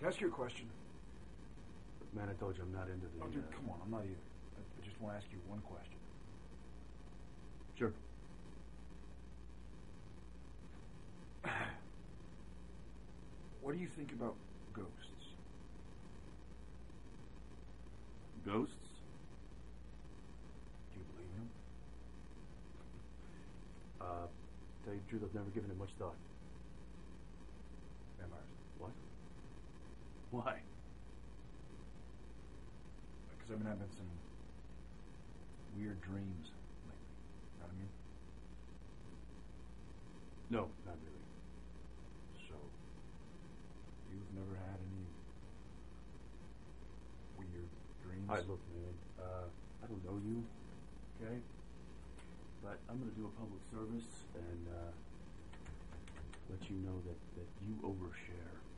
Can I ask you a question? Man, I told you I'm not into the... Oh, dude, come on, I'm not either. I just want to ask you one question. Sure. What do you think about ghosts? Ghosts? Do you believe in them? Tell you the truth, I've never given it much thought. Vampires. What? Why? Because I've been having some weird dreams lately. Know what I mean? No, not really. So, you've never had any weird dreams? All right, look, man. I don't know you, okay? But I'm going to do a public service and let you know that you overshare.